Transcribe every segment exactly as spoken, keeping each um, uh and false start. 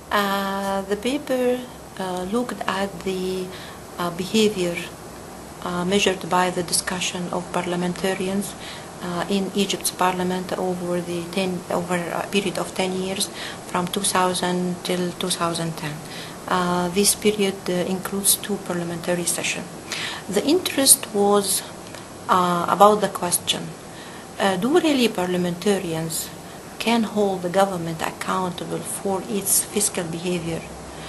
Uh, the paper uh, looked at the uh, behavior uh, measured by the discussion of parliamentarians uh, in Egypt's parliament over the ten, over a period of ten years, from two thousand till two thousand ten. Uh, this period uh, includes two parliamentary sessions. The interest was uh, about the question: uh, do really parliamentarians can hold the government accountable for its fiscal behavior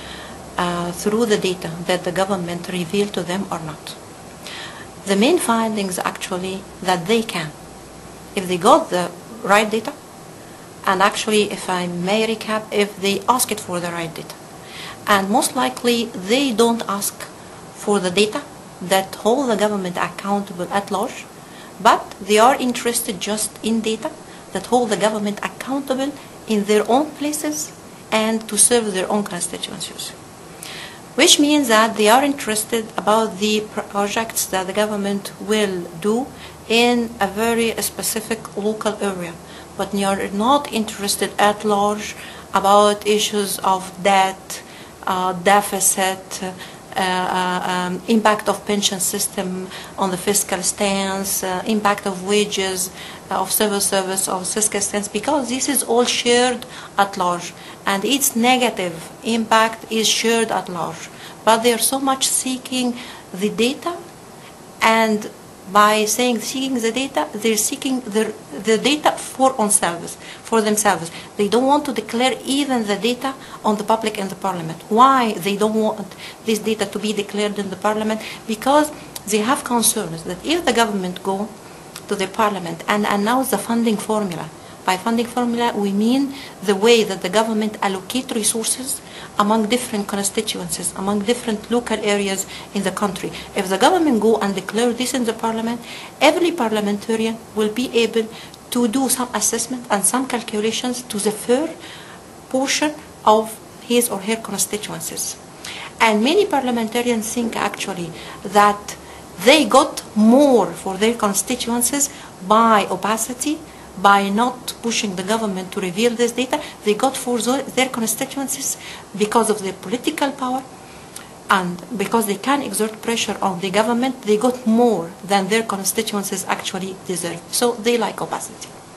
uh, through the data that the government revealed to them or not? The main findings actually that they can, if they got the right data, and actually, if I may recap, if they ask it for the right data. And most likely they don't ask for the data that hold the government accountable at large, but they are interested just in data that hold the government accountable in their own places and to serve their own constituencies. Which means that they are interested about the projects that the government will do in a very specific local area, but they are not interested at large about issues of debt, uh, deficit, Uh, uh, um, impact of pension system on the fiscal stance, uh, impact of wages, uh, of civil service, of fiscal stance, because this is all shared at large, and its negative impact is shared at large. But they are so much seeking the data, and by saying seeking the data, they're seeking the, the data for themselves, for themselves. They don't want to declare even the data on the public and the parliament. Why they don't want this data to be declared in the parliament? Because they have concerns that if the government go to the parliament and announce the funding formula, by funding formula we mean the way that the government allocate resources among different constituencies, among different local areas in the country. If the government go and declare this in the parliament, every parliamentarian will be able to do some assessment and some calculations to the fair portion of his or her constituencies. And many parliamentarians think actually that they got more for their constituencies by opacity, by not pushing the government to reveal this data. They got for their constituencies because of their political power, and because they can exert pressure on the government, they got more than their constituencies actually deserve. So they like opacity.